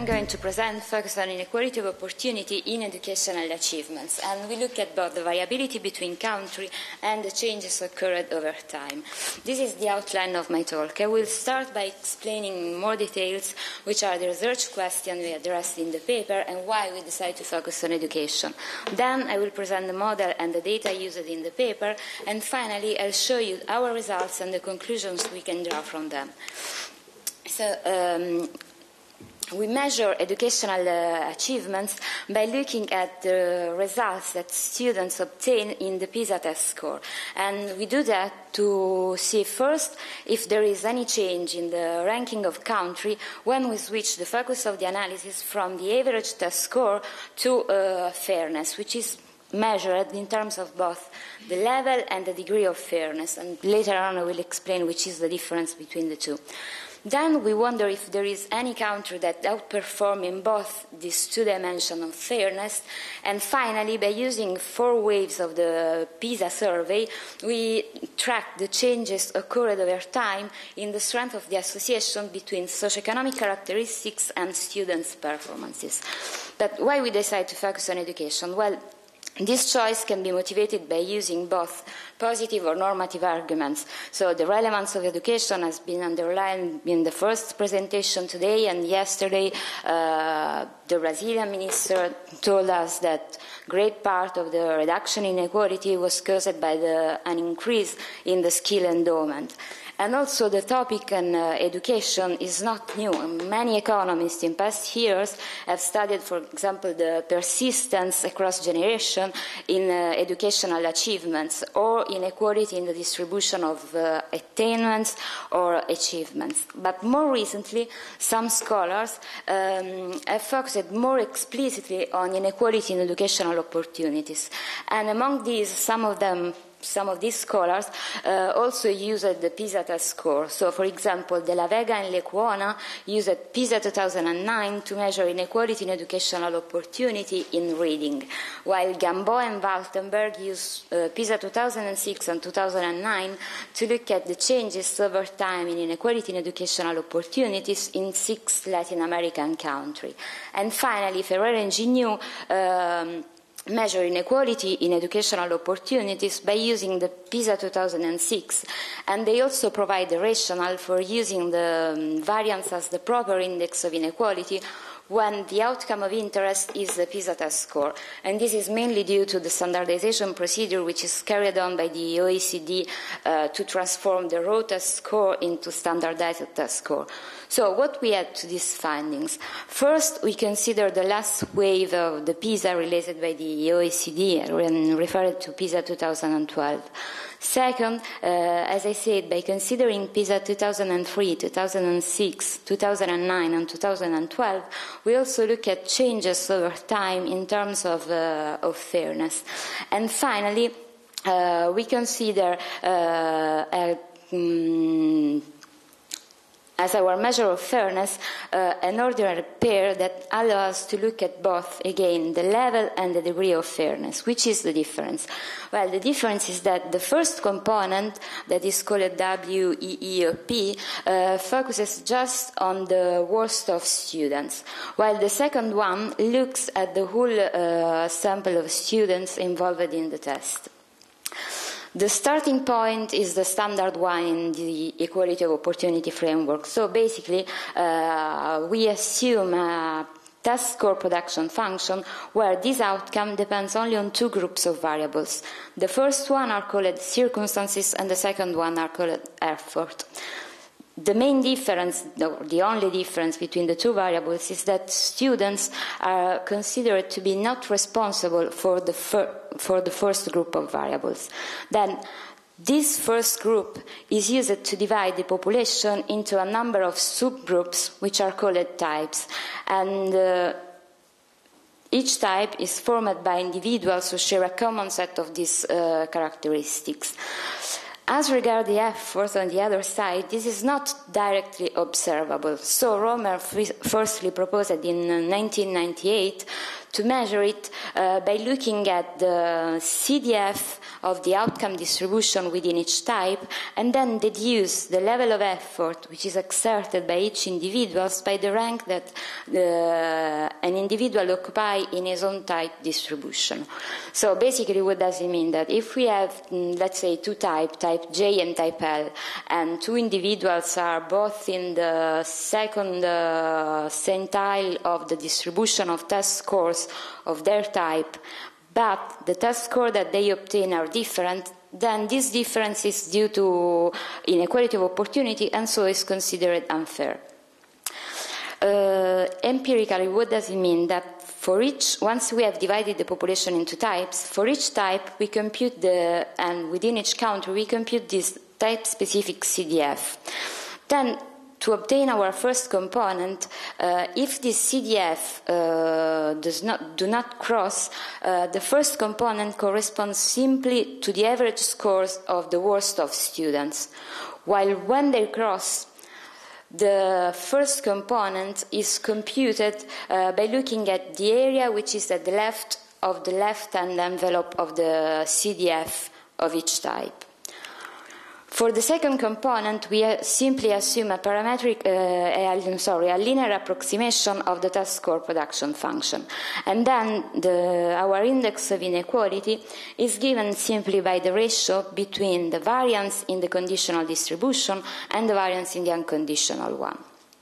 going to present focus on inequality of opportunity in educational achievements, and we look at both the variability between country and the changes occurred over time. This is the outline of my talk. I will start by explaining in more details which are the research questions we addressed in the paper and why we decided to focus on education. Then I will present the model and the data used in the paper, and finally I'll show you our results and the conclusions we can draw from them. So, we measure educational achievements by looking at the results that students obtain in the PISA test score. And we do that to see first if there is any change in the ranking of country when we switch the focus of the analysis from the average test score to fairness, which is measured in terms of both the level and the degree of fairness. And later on I will explain which is the difference between the two. Then we wonder if there is any country that outperforms in both these two dimensions of fairness. And finally, by using 4 waves of the PISA survey, we track the changes occurred over time in the strength of the association between socioeconomic characteristics and students' performances. But why we decide to focus on education? Well, this choice can be motivated by using both positive or normative arguments. So the relevance of education has been underlined in the first presentation today, and yesterday the Brazilian minister told us that great part of the reduction in inequality was caused by an increase in the skill endowment. And also the topic on education is not new. Many economists in past years have studied, for example, the persistence across generation in educational achievements or inequality in the distribution of attainments or achievements. But more recently, some scholars have focused more explicitly on inequality in educational opportunities. And among these, some of these scholars also used the PISA test score. So, for example, De La Vega and Lecuona used PISA 2009 to measure inequality in educational opportunity in reading, while Gamboa and Waltenberg used PISA 2006 and 2009 to look at the changes over time in inequality in educational opportunities in 6 Latin American countries. And finally, Ferrer and Gignoux measure inequality in educational opportunities by using the PISA 2006, and they also provide the rationale for using the variance as the proper index of inequality when the outcome of interest is the PISA test score. And this is mainly due to the standardization procedure which is carried on by the OECD to transform the raw test score into standardized test score. So what we add to these findings? First, we consider the last wave of the PISA related by the OECD and referred to PISA 2012. Second, as I said, by considering PISA 2003, 2006, 2009, and 2012, we also look at changes over time in terms of fairness. And finally, we consider as our measure of fairness, an ordinary pair that allows us to look at both, again, the level and the degree of fairness. Which is the difference? Well, the difference is that the first component, that is called WEEOP, focuses just on the worst of students, while the second one looks at the whole sample of students involved in the test. The starting point is the standard one in the equality of opportunity framework. So basically, we assume a test score production function where this outcome depends only on 2 groups of variables. The first one are called circumstances and the second one are called effort. The main difference, or the only difference between the 2 variables is that students are considered to be not responsible for the first group of variables. Then this first group is used to divide the population into a number of subgroups which are called types, and each type is formed by individuals who share a common set of these characteristics. As regards the effort on the other side, this is not directly observable. So Romer firstly proposed in 1998 to measure it by looking at the CDF of the outcome distribution within each type, and then deduce the level of effort which is exerted by each individual by the rank that an individual occupies in his own type distribution. So basically, what does it mean? That if we have, let's say, two types, type J and type L, and two individuals are both in the second centile of the distribution of test scores of their type, but the test score that they obtain are different, then this difference is due to inequality of opportunity and so is considered unfair. Empirically, what does it mean? That for each, once we have divided the population into types, for each type we compute and within each country we compute this type-specific CDF. Then, to obtain our first component, if this CDF do not cross, the first component corresponds simply to the average scores of the worst of students, while when they cross, the first component is computed by looking at the area which is at the left of the left-hand envelope of the CDF of each type. For the second component, we simply assume a a linear approximation of the test score production function. And then our index of inequality is given simply by the ratio between the variance in the conditional distribution and the variance in the unconditional one.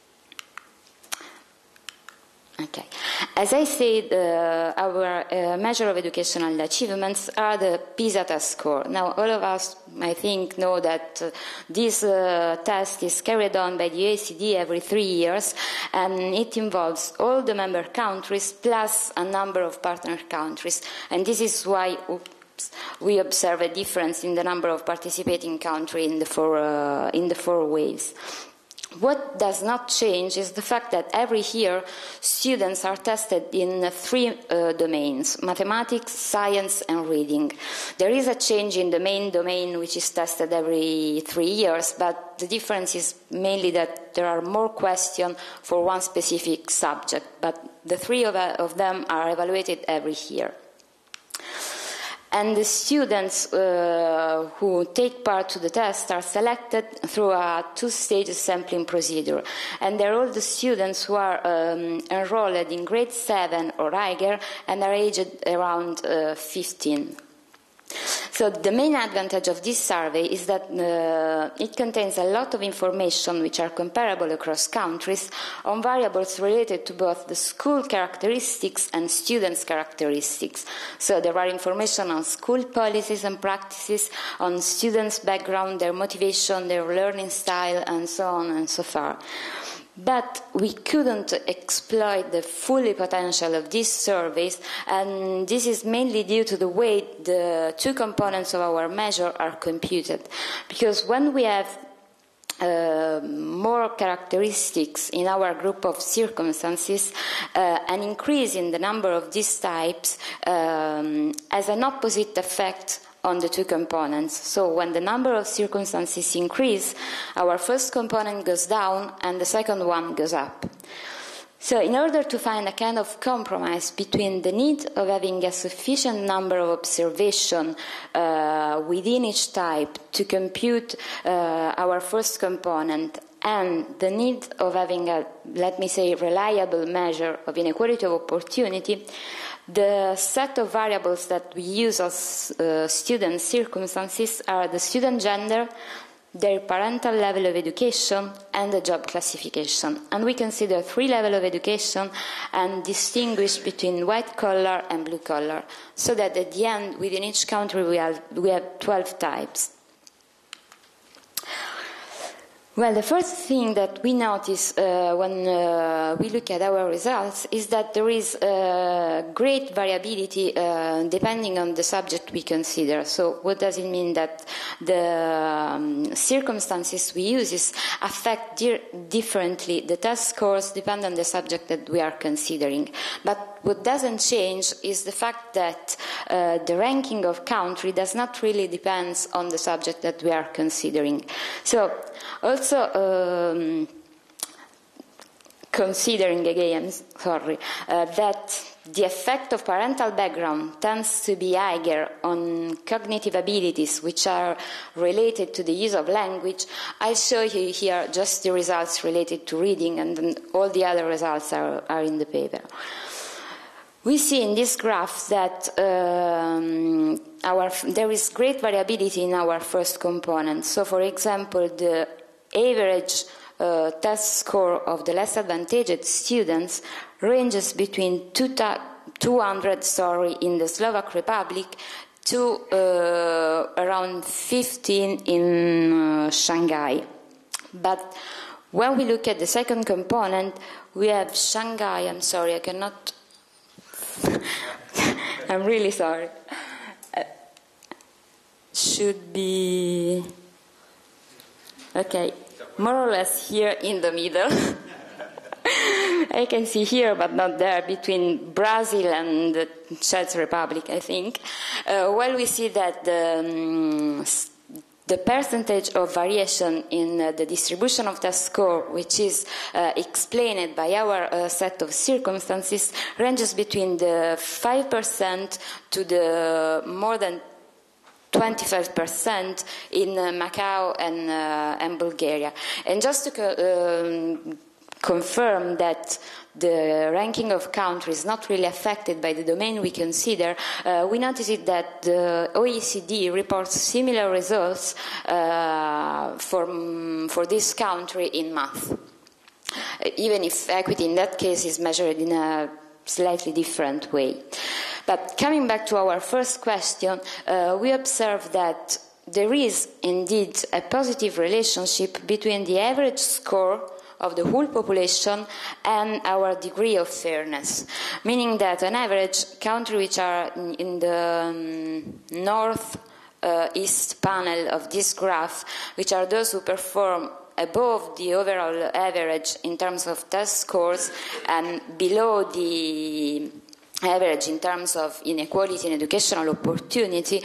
Okay. As I said, our measure of educational achievements are the PISA test score. Now, all of us, I think, know that this test is carried on by the OECD every 3 years, and it involves all the member countries plus a number of partner countries. And this is why we observe a difference in the number of participating countries in the four waves. What does not change is the fact that every year students are tested in 3 domains: mathematics, science, and reading. There is a change in the main domain, which is tested every 3 years, but the difference is mainly that there are more questions for one specific subject, but the 3 of them are evaluated every year. And the students who take part to the test are selected through a 2-stage sampling procedure. And they're all the students who are enrolled in grade 7 or higher and are aged around 15. So the main advantage of this survey is that it contains a lot of information which are comparable across countries on variables related to both the school characteristics and students' characteristics. So there are information on school policies and practices, on students' background, their motivation, their learning style, and so on and so far. But we couldn't exploit the full potential of these surveys, and this is mainly due to the way the 2 components of our measure are computed. Because when we have more characteristics in our group of circumstances, an increase in the number of these types has an opposite effect on the 2 components. So when the number of circumstances increase, our first component goes down and the second one goes up. So in order to find a kind of compromise between the need of having a sufficient number of observations within each type to compute our first component and the need of having a, let me say, reliable measure of inequality of opportunity, the set of variables that we use as student circumstances are the student gender, their parental level of education, and the job classification. And we consider 3 levels of education and distinguish between white collar and blue collar, so that at the end, within each country, we have 12 types. Well, the first thing that we notice when we look at our results is that there is great variability depending on the subject we consider. So what does it mean? That the circumstances we use affect differently the test scores depend on the subject that we are considering. But what doesn't change is the fact that the ranking of country does not really depend on the subject that we are considering. So also considering again, that the effect of parental background tends to be higher on cognitive abilities which are related to the use of language, I show you here just the results related to reading, and then all the other results are in the paper. We see in this graph that there is great variability in our first component. So, for example, the average test score of the less advantaged students ranges between 200 in the Slovak Republic to around 15 in Shanghai. But when we look at the second component, we have Shanghai. I'm sorry, I cannot. I'm really sorry. Should be okay, more or less here in the middle. I can see here, but not there, between Brazil and the Czech Republic, I think. Well, we see that the percentage of variation in the distribution of the score, which is explained by our set of circumstances, ranges between the 5% to the more than 25% in Macau and Bulgaria. And just to confirm that the ranking of countries is not really affected by the domain we consider, we noticed that the OECD reports similar results for this country in math, even if equity in that case is measured in a slightly different way. But coming back to our first question, we observe that there is indeed a positive relationship between the average score of the whole population and our degree of fairness, meaning that on average, countries which are in the north east panel of this graph, which are those who perform above the overall average in terms of test scores and below the average in terms of inequality in educational opportunity,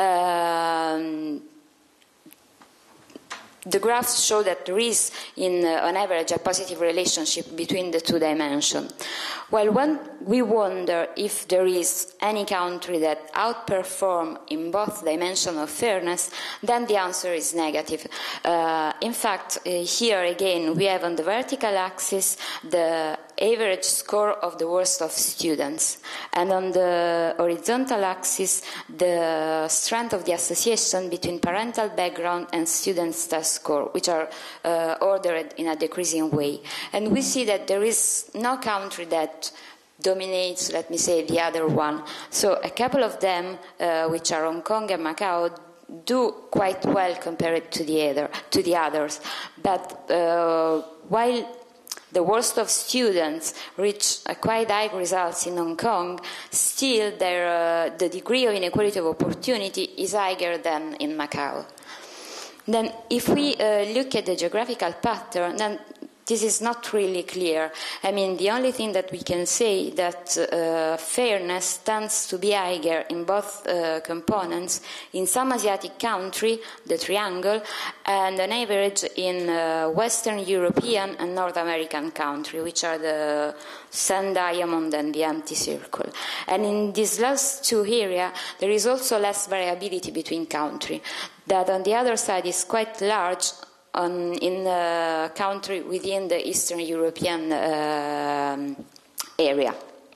the graphs show that there is, on average, a positive relationship between the two dimensions. While when we wonder if there is any country that outperforms in both dimensions of fairness, then the answer is negative. In fact, here again, we have on the vertical axis the average score of the worst of students, and on the horizontal axis the strength of the association between parental background and students' test score, which are ordered in a decreasing way. And we see that there is no country that dominates, let me say, the other one. So a couple of them, which are Hong Kong and Macau, do quite well compared to the others. But while the worst of students reach quite high results in Hong Kong, still the degree of inequality of opportunity is higher than in Macau. Then if we look at the geographical pattern, then this is not really clear. I mean, the only thing that we can say that fairness tends to be higher in both components in some Asiatic country, the triangle, and on average in Western European and North American country, which are the sun diamond and the empty circle. And in these last two areas, there is also less variability between countries. That on the other side is quite large in a country within the Eastern European area.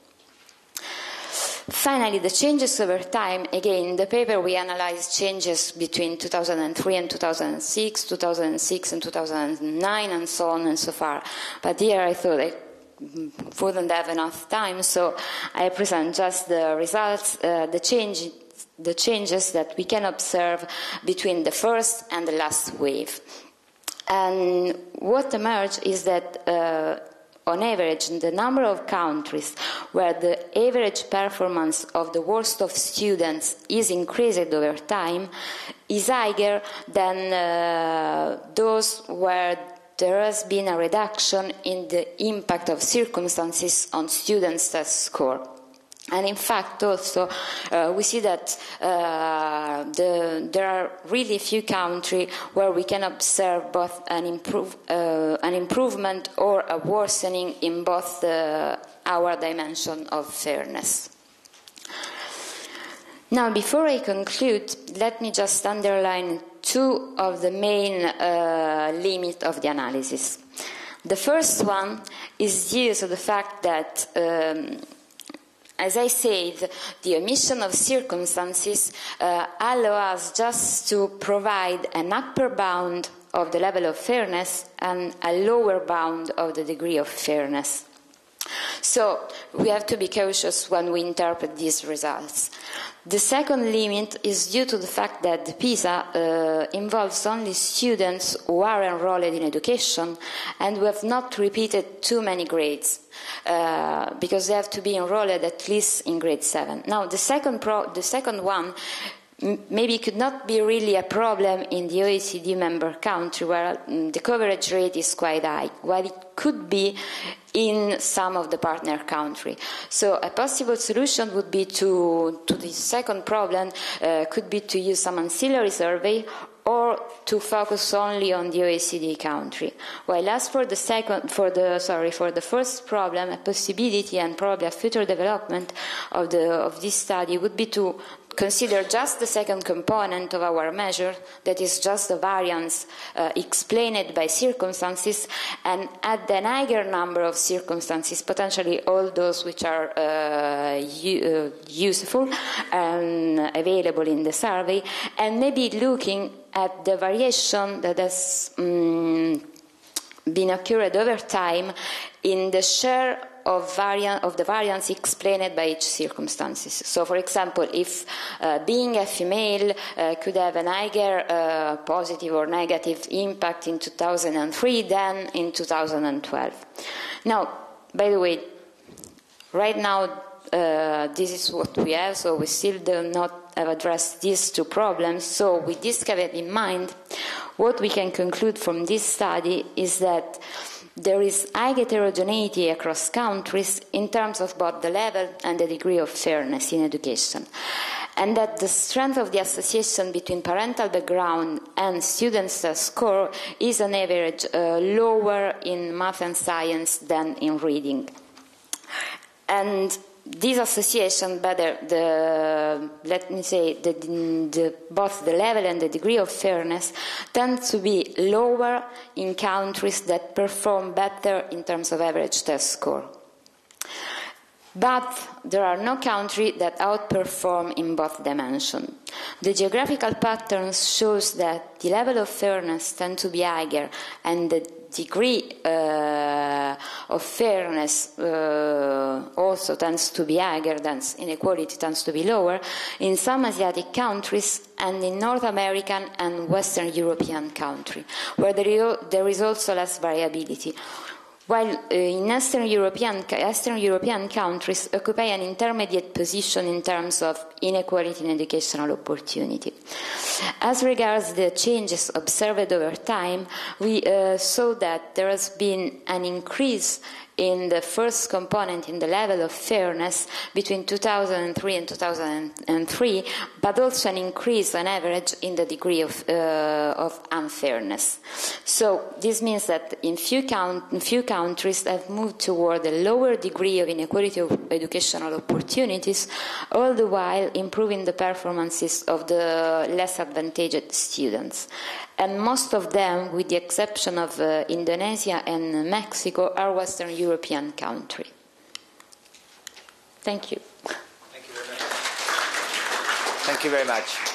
Finally, the changes over time. Again, in the paper we analyzed changes between 2003 and 2006, 2006 and 2009, and so on and so far. But here I thought I wouldn't have enough time, so I present just the results, the changes that we can observe between the first and the last wave. And what emerged is that on average, the number of countries where the average performance of the worst of students is increased over time is higher than those where there has been a reduction in the impact of circumstances on students' test score. And in fact, also, we see that there are really few countries where we can observe both an improvement or a worsening in both our dimension of fairness. Now, before I conclude, let me just underline two of the main limits of the analysis. The first one is due to the fact that as I said, the omission of circumstances allow us just to provide an upper bound of the level of fairness and a lower bound of the degree of fairness. So we have to be cautious when we interpret these results. The second limit is due to the fact that the PISA involves only students who are enrolled in education and who have not repeated too many grades, because they have to be enrolled at least in grade 7. Now, the second one maybe could not be really a problem in the OECD member country where the coverage rate is quite high, while it could be in some of the partner countries. So a possible solution would be to this second problem could be to use some ancillary survey or to focus only on the OECD country. While as for the first problem, a possibility and probably a future development of this study would be to consider just the second component of our measure, that is just the variance explained by circumstances, and add an higher number of circumstances, potentially all those which are useful and available in the survey, and maybe looking at the variation that has been occurred over time in the share of the variance explained by each circumstances. So, for example, if being a female could have an higher positive or negative impact in 2003 than in 2012. Now, by the way, right now this is what we have, so we still do not have addressed these two problems. So with this caveat in mind, what we can conclude from this study is that there is high heterogeneity across countries in terms of both the level and the degree of fairness in education, and that the strength of the association between parental background and students' score is on average lower in math and science than in reading. And this association, both the level and the degree of fairness, tends to be lower in countries that perform better in terms of average test score. But there are no countries that outperform in both dimensions. The geographical patterns shows that the level of fairness tends to be higher and the degree of fairness also tends to be higher, thus inequality tends to be lower in some Asiatic countries and in North American and Western European countries, where there is also less variability. While in Eastern European countries occupy an intermediate position in terms of inequality in educational opportunity. As regards the changes observed over time, we saw that there has been an increase in the first component in the level of fairness between 2003 and 2003, but also an increase on average in the degree of unfairness. So this means that in few countries have moved toward a lower degree of inequality of educational opportunities, all the while improving the performances of the less advantaged students. And most of them, with the exception of Indonesia and Mexico, are Western European countries. Thank you. Thank you very much. Thank you very much.